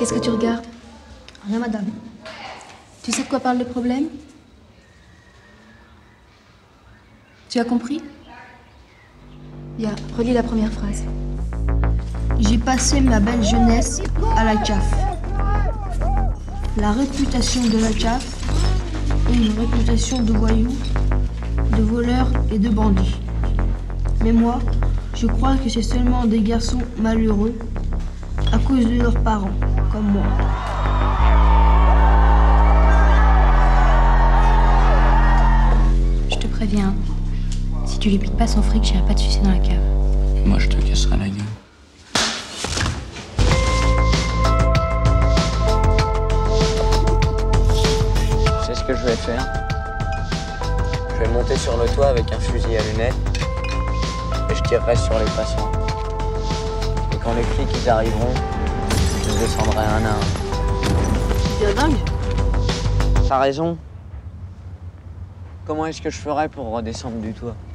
Qu'est-ce que tu regardes? Rien, madame. Tu sais de quoi parle le problème? Tu as compris? Bien, relis la première phrase. J'ai passé ma belle jeunesse à la CAF. La réputation de la CAF est une réputation de voyous, de voleurs et de bandits. Mais moi, je crois que c'est seulement des garçons malheureux à cause de leurs parents, comme moi. Je te préviens, si tu lui piques pas son fric, j'irai pas te sucer dans la cave. Moi, je te casserai la gueule. Tu sais ce que je vais faire? Je vais monter sur le toit avec un fusil à lunettes et je tirerai sur les passants. Et quand les flics ils arriveront, je descendrai un à un. T'es dingue? T'as raison. Comment est-ce que je ferais pour redescendre du toit?